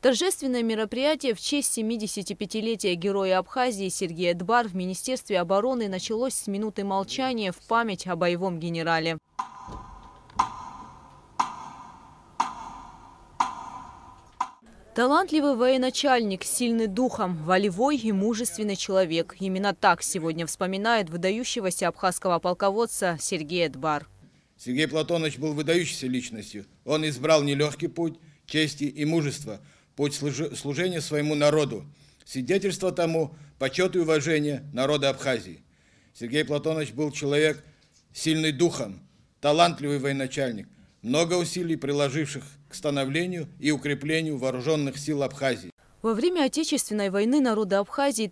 Торжественное мероприятие в честь 75-летия героя Абхазии Сергея Дбар в Министерстве обороны началось с минуты молчания в память о боевом генерале. Талантливый военачальник, сильный духом, волевой и мужественный человек. Именно так сегодня вспоминает выдающегося абхазского полководца Сергея Дбар. Сергей Платонович был выдающейся личностью. Он избрал нелегкий путь чести и мужества, путь служения своему народу. Свидетельство тому – почет и уважение народа Абхазии. Сергей Платонович был человек сильный духом, талантливый военачальник, много усилий приложивших к становлению и укреплению вооруженных сил Абхазии. Во время Отечественной войны народа Абхазии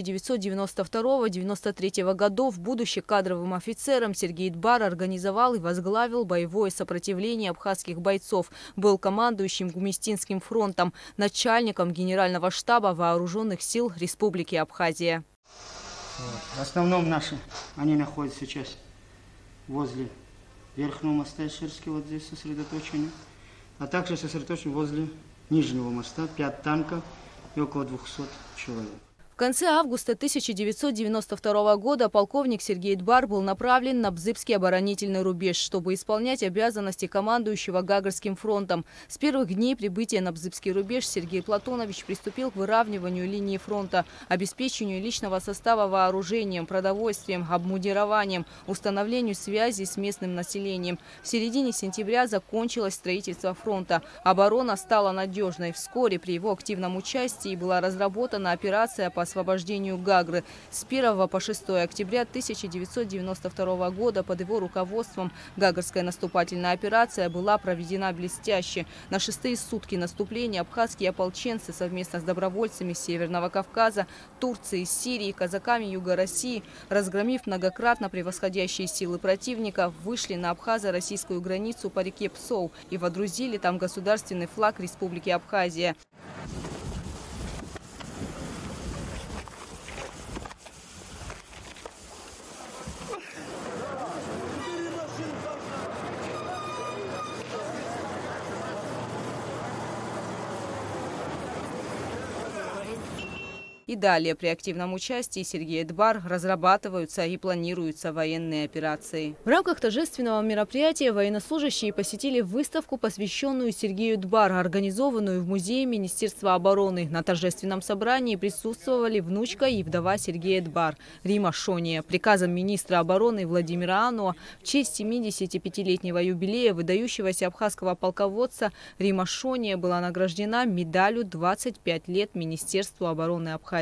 1992-1993 годов будучи кадровым офицером Сергей Дбар организовал и возглавил боевое сопротивление абхазских бойцов, был командующим Гумистинским фронтом, начальником Генерального штаба Вооруженных сил Республики Абхазия. В основном наши, они находятся сейчас возле Верхнего моста Иширский, вот здесь сосредоточены, а также сосредоточены возле Нижнего моста, 5 танков и около 200 человек. В конце августа 1992 года полковник Сергей Дбар был направлен на Бзыбский оборонительный рубеж, чтобы исполнять обязанности командующего Гагарским фронтом. С первых дней прибытия на Бзыбский рубеж Сергей Платонович приступил к выравниванию линии фронта, обеспечению личного состава вооружением, продовольствием, обмундированием, установлению связи с местным населением. В середине сентября закончилось строительство фронта. Оборона стала надежной. Вскоре при его активном участии была разработана операция по освобождению Гагры. С 1 по 6 октября 1992 года под его руководством Гагарская наступательная операция была проведена блестяще. На 6-е сутки наступления абхазские ополченцы совместно с добровольцами Северного Кавказа, Турции, Сирии, казаками Юга России, разгромив многократно превосходящие силы противника, вышли на абхазо-российскую границу по реке Псоу и водрузили там государственный флаг Республики Абхазия. И далее при активном участии Сергея Дбар разрабатываются и планируются военные операции. В рамках торжественного мероприятия военнослужащие посетили выставку, посвященную Сергею Дбар, организованную в музее Министерства обороны. На торжественном собрании присутствовали внучка и вдова Сергея Дбар Рима Шония. Приказом министра обороны Владимира Ануа в честь 75-летнего юбилея выдающегося абхазского полководца Рима Шония была награждена медалью «25 лет Министерству обороны Абхазии».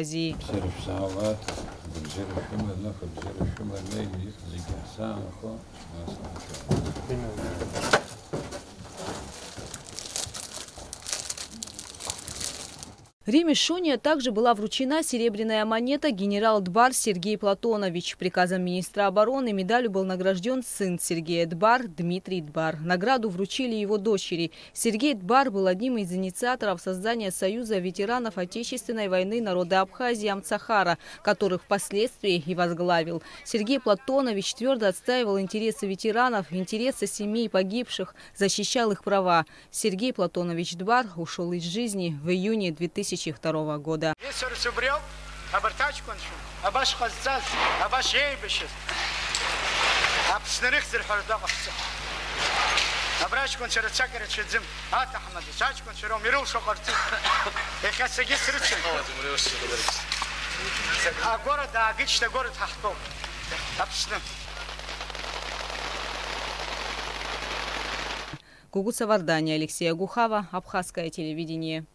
Риме Шония также была вручена серебряная монета «Генерал Дбар Сергей Платонович». Приказом министра обороны медалью был награжден сын Сергея Дбар Дмитрий Дбар. Награду вручили его дочери. Сергей Дбар был одним из инициаторов создания Союза ветеранов Отечественной войны народа Абхазии Амцахара, которых впоследствии и возглавил. Сергей Платонович твердо отстаивал интересы ветеранов, интересы семей погибших, защищал их права. Сергей Платонович Дбар ушел из жизни в июне 2002 года. Гугуца Вардания, Алексея Гухава, Абхазское телевидение.